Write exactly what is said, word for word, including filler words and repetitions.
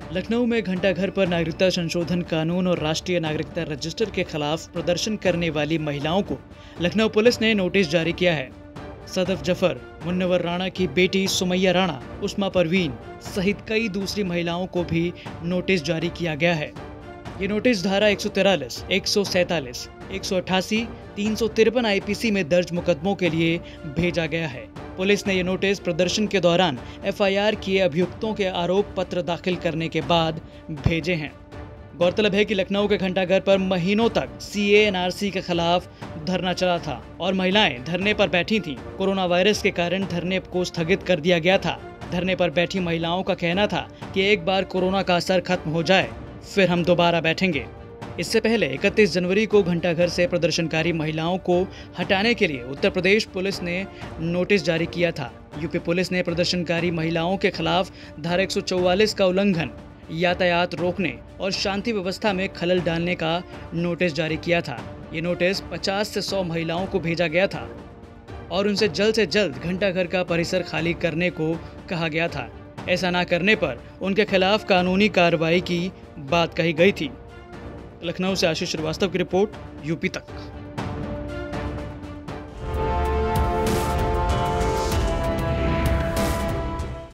लखनऊ में घंटाघर पर नागरिकता संशोधन कानून और राष्ट्रीय नागरिकता रजिस्टर के खिलाफ प्रदर्शन करने वाली महिलाओं को लखनऊ पुलिस ने नोटिस जारी किया है। सदफ जफर, मुन्नवर राणा की बेटी सुमैया राणा, उस्मा परवीन सहित कई दूसरी महिलाओं को भी नोटिस जारी किया गया है। ये नोटिस धारा एक सौ तिरालीस, एक सौ सैतालीस, एक सौ अट्ठासी, तीन सौ तिरपन आईपीसी में दर्ज मुकदमों के लिए भेजा गया है। पुलिस ने ये नोटिस प्रदर्शन के दौरान एफआईआर किए अभियुक्तों के आरोप पत्र दाखिल करने के बाद भेजे हैं। गौरतलब है कि लखनऊ के घंटाघर पर महीनों तक सीए एनआरसी के खिलाफ धरना चला था और महिलाएं धरने पर बैठी थीं। कोरोना वायरस के कारण धरने को स्थगित कर दिया गया था। धरने पर बैठी महिलाओं का कहना था कि एक बार कोरोना का असर खत्म हो जाए फिर हम दोबारा बैठेंगे। इससे पहले इकतीस जनवरी को घंटाघर से प्रदर्शनकारी महिलाओं को हटाने के लिए उत्तर प्रदेश पुलिस ने नोटिस जारी किया था। यूपी पुलिस ने प्रदर्शनकारी महिलाओं के खिलाफ धारा एक सौ चौवालीस का उल्लंघन, यातायात रोकने और शांति व्यवस्था में खलल डालने का नोटिस जारी किया था। ये नोटिस पचास से सौ महिलाओं को भेजा गया था और उनसे जल्द से जल्द घंटाघर का परिसर खाली करने को कहा गया था। ऐसा ना करने पर उनके खिलाफ कानूनी कार्रवाई की बात कही गई थी। लखनऊ से आशीष श्रीवास्तव की रिपोर्ट, यूपी तक।